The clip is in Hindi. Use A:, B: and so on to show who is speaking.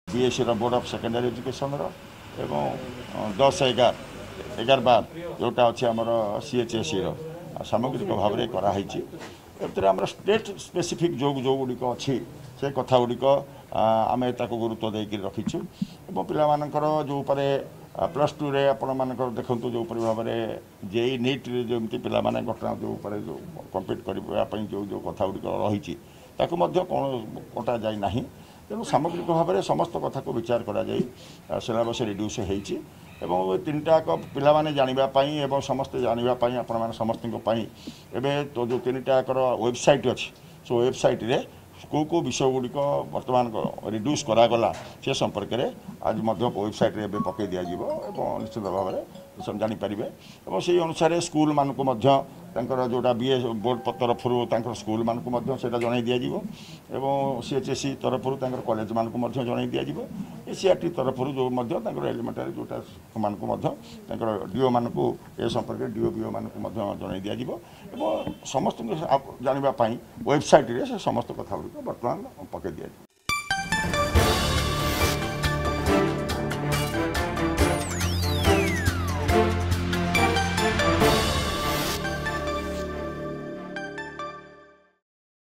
A: BSc board of secondary education एवं 10-11-12 जोटा अच्छे आमर सीएचएससी सामग्रिक भाव में कराई आम स्टेट स्पेसिफिक जो गुड़िक अच्छी से कथा गुड़िक आम गुरुत्व देकर रखीचु और पिलामानकर जो +2 रे आपण मानकर देखंतु जो भाव में जेई नीट जमी पिला घटना जो जो कम्पीट करने जो कथा गुड़िक रही कौन कटा जाए ना तेणु सामग्रिक भाव में समस्त कथा को विचार करा सिलेबस रिड्यूस होती एवं 3टाक पिलाने जानापी और समस्ते जानापी आपण समस्त तो जो 3टाकर वेबसाइट अच्छी सो वेबसाइट रे को विषय गुड़िक बर्तमान रिड्यूस करागला से संपर्क में आज वेबसाइट रे पकई दि निश्चित भाव में जानीपारे और से अनुसार स्कूल मानक जोटा बीए बोर्ड तरफ स्कूल मानक जन दिज्व सीएचएससी तरफ कॉलेज मानक जन दिज्व एसीआरटी तरफ जो एलिमेंटारी जोटा मानक डीओ मानक ए संपर्क में डीओ बीओ मानक जन दिज्व समस्त जानापी वेबसाइट रे से समस्त कथा गुड़िक बर्तमान पकई दि